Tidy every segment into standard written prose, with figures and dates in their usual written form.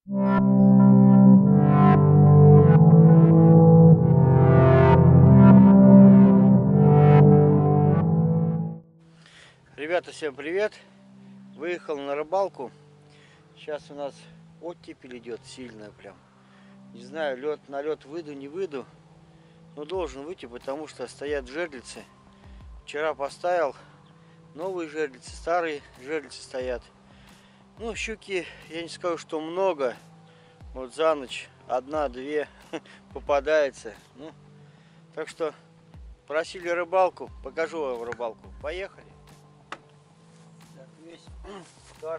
Ребята, всем привет! Выехал на рыбалку. Сейчас у нас оттепель идет сильная прям. Не знаю, на лед выйду, не выйду. Но должен выйти, потому что стоят жерлицы. Вчера поставил новые жерлицы, старые жерлицы стоят. Ну, щуки, я не скажу, что много. Вот за ночь одна-две попадается. Ну, так что просили рыбалку, покажу вам рыбалку. Поехали. Так, весь карп.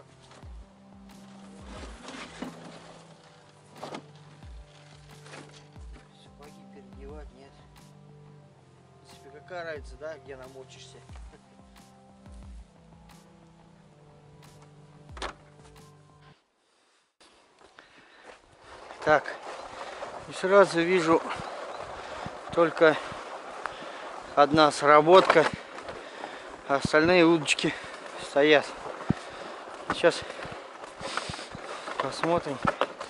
Сапоги переодевать нет. В принципе, какая разница, да, где намочишься. Так, и сразу вижу только одна сработка, а остальные удочки стоят. Сейчас посмотрим.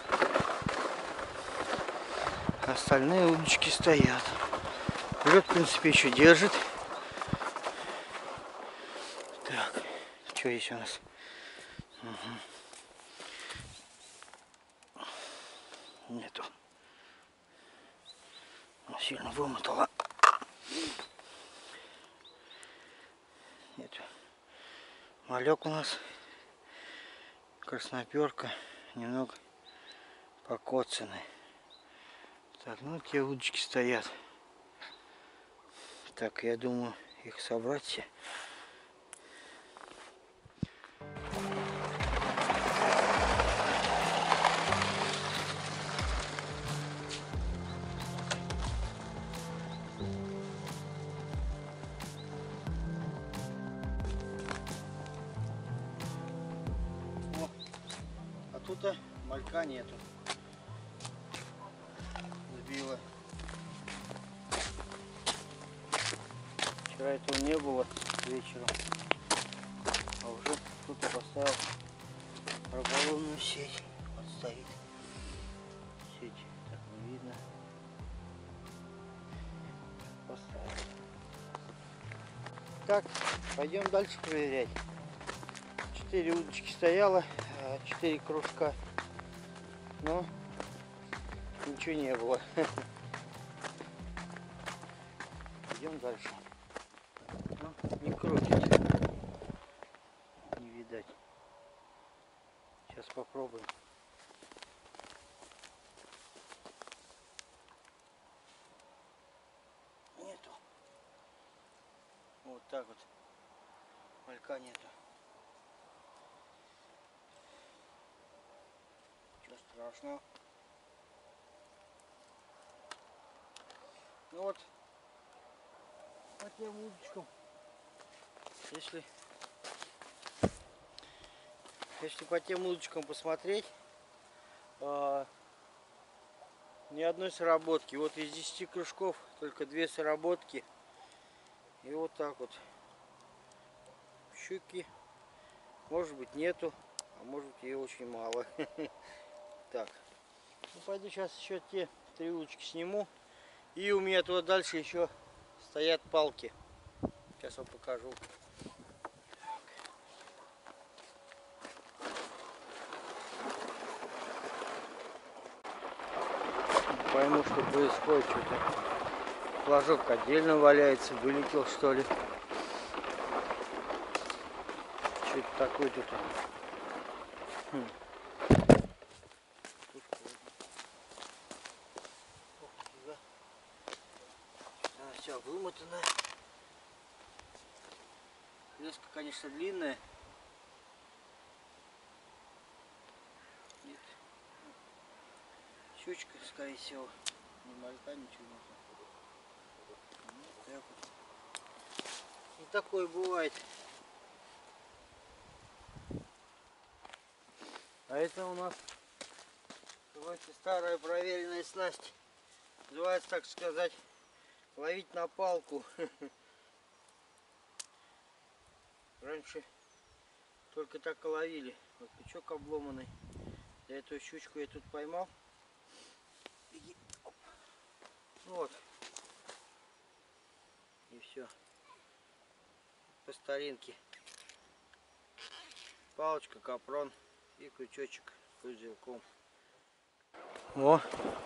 Остальные удочки стоят. Лед, в принципе, еще держит. Так, что есть у нас? Нету. Сильно вымотала. Нету. Малек у нас. Красноперка. Немного покоцанный. Так, ну те удочки стоят. Так, я думаю их собрать все. А тут малька нету. Сбила. Вчера этого не было вечером. А уже кто-то поставил рыболовную сеть. Вот стоит сеть. Так не видно. Поставил. Так, пойдем дальше проверять. 4 удочки стояло, 4 кружка. Но ничего не было. Идем дальше. Ну, не крутится. Не видать. Сейчас попробуем. Нету. Вот так вот. Малька нету. Ничего страшного. Ну вот. По тем удочкам. Если по тем удочкам посмотреть, ни одной сработки. Вот из 10 кружков только 2 сработки. И вот так вот. Щуки, может быть, нету, а может быть, и очень мало. Так, ну, пойду сейчас еще те 3 удочки сниму. И у меня туда дальше еще стоят палки. Сейчас вам покажу. Не пойму, что происходит. Что-то флажок отдельно валяется. Вылетел, что ли. Что это такое тут? Все вымотано. Леска, конечно, длинная. Нет. Щучка, скорее всего. Ни малька, ничего нет. Вот так вот. И такое бывает. А это у нас, называется, старая проверенная снасть. Называется, так сказать, ловить на палку. Раньше только так и ловили. Вот крючок обломанный. Эту щучку я тут поймал. Беги. Вот. И все. По старинке. Палочка, капрон и крючочек с узелком. О!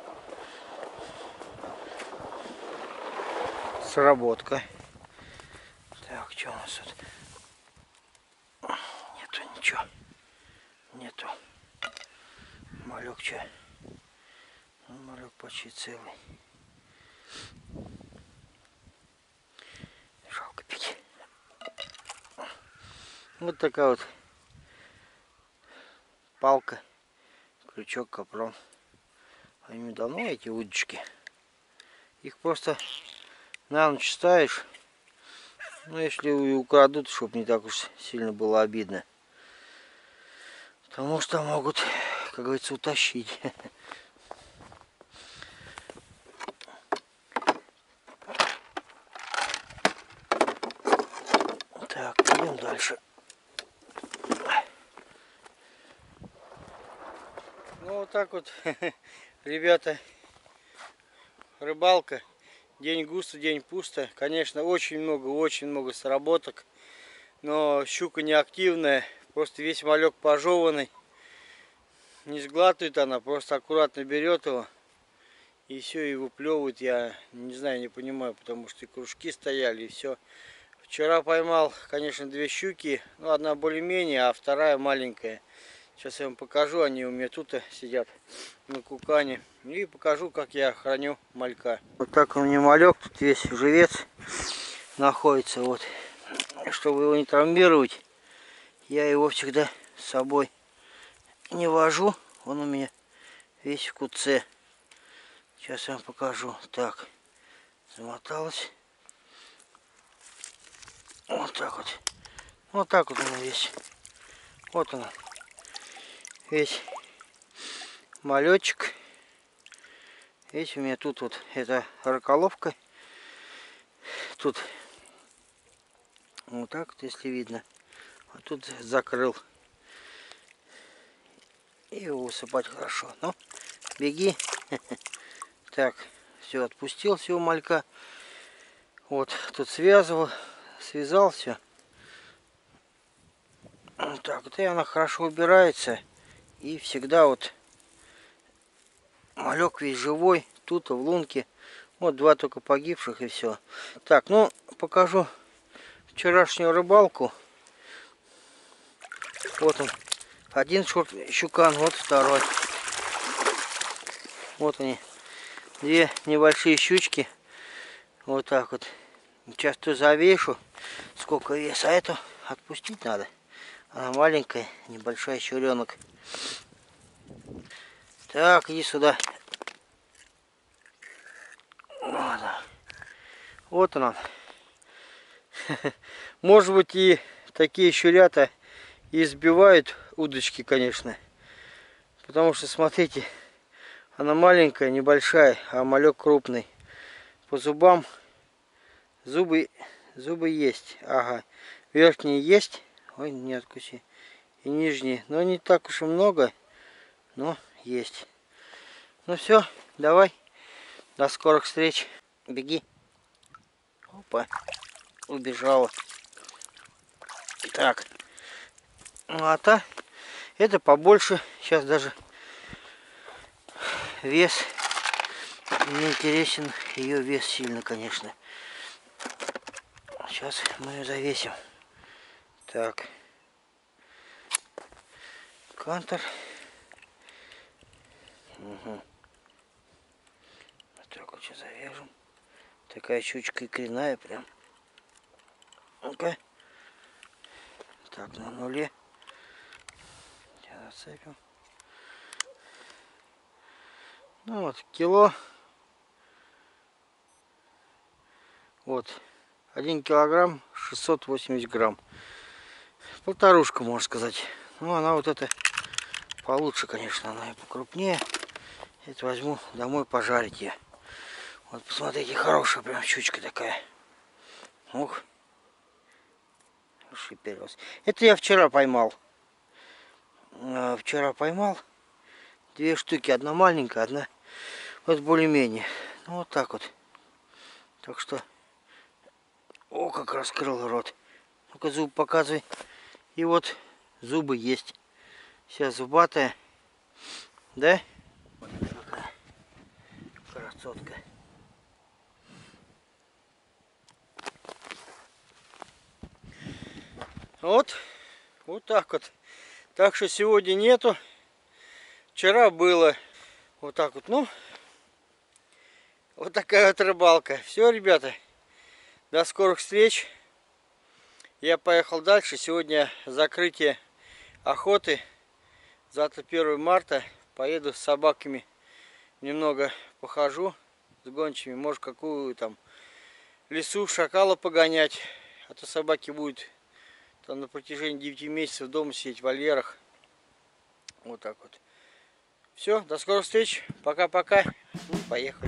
Сработка. Так, что у нас тут? Нету ничего. Нету. Малек что? Малек почти целый. Жалко пить. Вот такая вот палка, крючок, капрон. Они давно эти удочки. Их просто на ночь ставишь. Ну, если украдут, чтобы не так уж сильно было обидно. Потому что могут, как говорится, утащить. Так, идем дальше. Ну, вот так вот, ребята, рыбалка. День густо, день пусто. Конечно, очень много сработок. Но щука не активная. Просто весь малек пожеванный. Не сглатывает она, просто аккуратно берет его. И все, и выплевывает. Я не знаю, не понимаю, потому что и кружки стояли, и все. Вчера поймал, конечно, две щуки. Ну, одна более-менее, а вторая маленькая. Сейчас я вам покажу, они у меня тут сидят на кукане. И покажу, как я храню малька. Вот так у меня малек, тут весь живец находится. Вот. Чтобы его не травмировать, я его всегда с собой не вожу. Он у меня весь в куце. Сейчас я вам покажу. Так, замоталась. Вот так вот. Вот так вот он весь. Вот он. Весь малечек. Видите, у меня тут вот это раколовка. Тут вот так вот, если видно. А тут закрыл. И его высыпать хорошо. Ну, беги. Так, все, отпустил всего малька. Вот, тут связывал, связал все. Вот так вот, и она хорошо убирается. И всегда вот малек весь живой. Тут в лунке. Вот два только погибших и все. Так, ну, покажу вчерашнюю рыбалку. Вот он. Один щукан, вот второй. Вот они. Две небольшие щучки. Вот так вот. Сейчас то завешу. Сколько веса. А эту отпустить надо. Она маленькая, небольшая, щуренок. Так, иди сюда. Вот он. Может быть, и такие щурята избивают удочки, конечно. Потому что, смотрите, она маленькая, небольшая, а малек крупный. По зубам зубы есть. Ага. Верхние есть. Ой, не откуси. И нижние. Но не так уж и много. Но есть. Ну все, давай. До скорых встреч. Беги. Опа. Убежала. Так. Ну а та, это побольше. Сейчас даже вес. Мне интересен ее вес сильно, конечно. Сейчас мы ее завесим. Так. Кантер. Угу. Вот так вот сейчас завяжем. Такая щучка икряная прям. Ну-ка. Так, на нуле. Сейчас зацепим. Ну вот, кило. Вот. 1 килограмм 680 грамм. Полторушка, можно сказать. Ну, она вот эта получше, конечно. Она и покрупнее. Это возьму домой пожарить ее. Вот, посмотрите, хорошая прям щучка такая. Ух. Шиперилась. Это я вчера поймал. Вчера поймал. Две штуки, одна маленькая, одна вот более-менее. Ну, вот так вот. Так что, о, как раскрыл рот. Ну-ка, зуб показывай. И вот зубы есть. Сейчас зубатая. Да? Вот такая красотка. Вот так вот. Так что сегодня нету. Вчера было. Вот так вот. Ну, вот такая вот рыбалка. Все, ребята. До скорых встреч. Я поехал дальше. Сегодня закрытие охоты. Завтра 1 марта. Поеду с собаками. Немного похожу с гончими. Может, какую там лесу шакала погонять. А то собаки будут там на протяжении 9 месяцев дома сидеть в вольерах. Вот так вот. Все, до скорых встреч. Пока-пока. Ну, поехали.